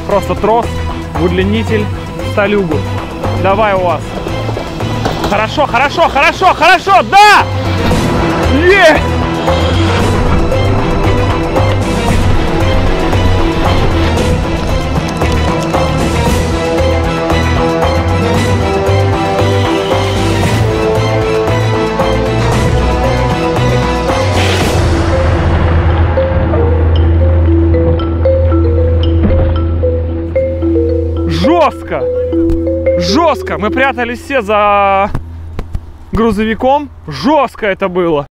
просто трос в удлинитель сталюгу. Давай, УАЗ. Хорошо, хорошо, хорошо, хорошо, да! Есть! Жестко! Жестко! Мы прятались все за грузовиком. Жестко это было.